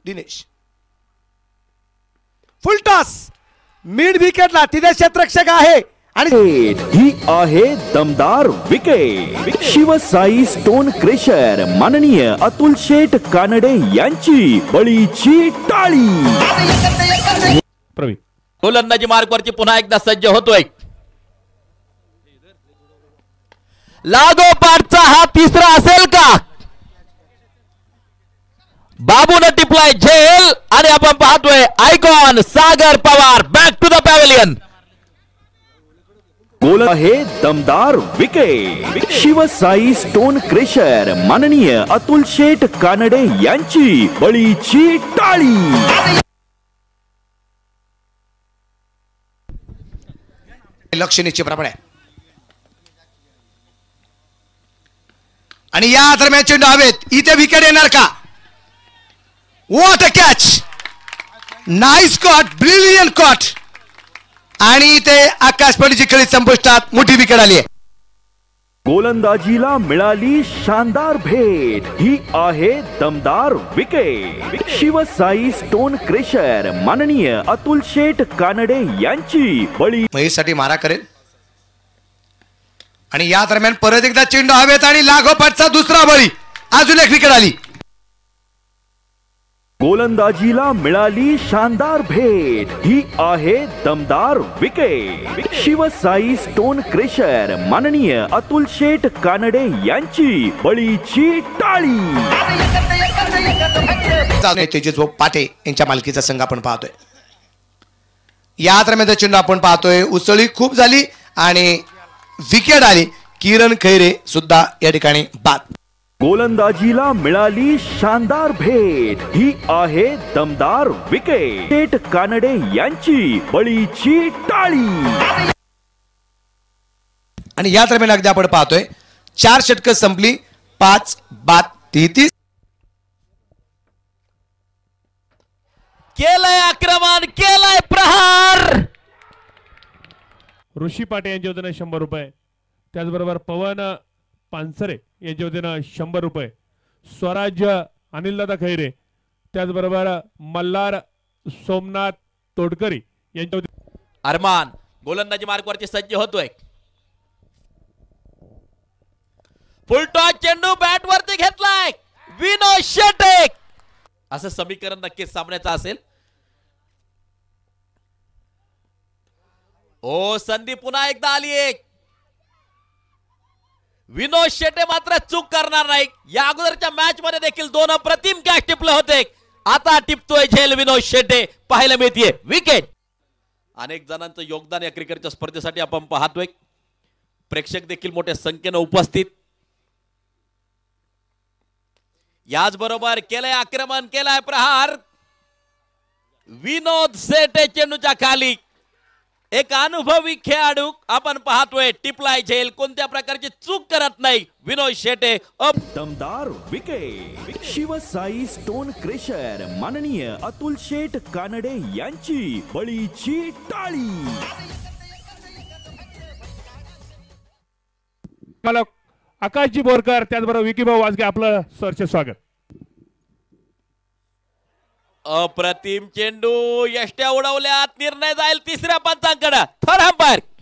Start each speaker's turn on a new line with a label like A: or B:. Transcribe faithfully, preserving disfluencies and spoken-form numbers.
A: Dinesh full toss mid विकेटला तिथे क्षेत्ररक्षक आहे आणि
B: ही आहे दमदार विकेट शिवसाई स्टोन क्रेशर माननीय अतुल शेठ कानडे यांची बळीची टाळी।
C: प्रवीण गोलंदाजी मार्कवरती पुन्हा एकदा सज्ज होतोय। लागोपाठचा हा तिसरा असेल का? बाबूने टिपलाय झेल आणि आपण पाहतोय icon Sagar Pawar back to the pavilion.
B: गोल आहे दमदार विकेट शिवसाई स्टोन क्रेशर माननीय अतुल शेठ कानडे यांची बळीची टाळी।
A: लक्ष निश्चितप्रमाणे आणि या दरम्यान चेंडू हवेत इथे विकेट येणार का? What a catch nice caught brilliant caught आणि ते आकाश पडीची खेळी संपुष्टात मोठी विकेट आली आहे।
B: गोलंदाजीला मिळाली शानदार भेट ही आहे दमदार विकेट शिवसाई स्टोन क्रेशर माननीय अतुल शेठ कानडे यांची बळी।
A: महेशसाठी मारा करेल आणि या दरम्यान परत एकदा चेंडू हवेत आणि लागोपाठचा दुसरा बळी अजून एक विकेट आली।
B: गोलंदाजीला मिळाली शानदार भेट ही आहे दमदार विकेट शिवसाई स्टोन क्रेशर माननीय अतुल शेठ कानडे यांची बळीची टाळी।
A: तेजस पाटे यांच्या मालकीचा संघ आपण पाहतोय। या दरम्यान चेंडू आपण पाहतोय उसळी खूप झाली आणि विकेट आली। किरण खैरे सुद्धा या ठिकाणी बाद।
B: गोलंदाजीला मिळाली शानदार भेट ही आहे दमदार विकेट शेठ कानडे यांची बळीची टाळी।
A: आणि या दरम्यान अगदी आपण पाहतोय चार षटक संपली पाच बाद तेहतीस।
C: केलंय आक्रमण केलंय प्रहार।
D: ऋषी पाटे यांच्या वतीने शंभर रुपये त्याचबरोबर पवन पानसरे यांच्या वतीने शंभर रुपये स्वराज्य अनिलदादा खैरे त्याचबरोबर मल्हार सोमनाथ तोडकरी यांच्या वतीने
C: अरमान गोलंदाजी मार्कवरती सज्ज होतोय। फुलटॉस चेंडू बॅट वरती घेतलाय विनोद शेटे। असं समीकरण नक्कीच सामन्याचं असेल। ओ संधी पुन्हा एकदा आली एक। विनोद शेटे मात्र चूक करणार नाही। या अगोदरच्या मॅच मध्ये देखील दोन अप्रतिम कॅच टिपले होते। आता टिपतोय झेल विनोद शेटे पाहायला मिळते विकेट। अनेक जणांचं योगदान या क्रिकेटच्या स्पर्धेसाठी आपण पाहतोय। प्रेक्षक देखील मोठ्या संख्येने उपस्थित। याच बरोबर केलंय आक्रमण केलंय प्रहार विनोद शेटे चेंडूच्या खाली। एक अनुभवी खेळाडू आपण पाहतोय टिपलाय झेल कोणत्या प्रकारची चूक करत नाही विनोद शेटे।
B: दमदार विकेट शिवसाई स्टोन क्रेशर माननीय अतुल शेठ कानडे यांची बळीची टाळी।
D: आकाशजी बोरकर त्याचबरोबर विकीभाऊ वाजगे आपलं सरचे स्वागत।
C: अप्रतिम चेंडू यष्ट्या उडवल्यात निर्णय जाईल तिसऱ्या पंचांकडे थर्ड अंपायर।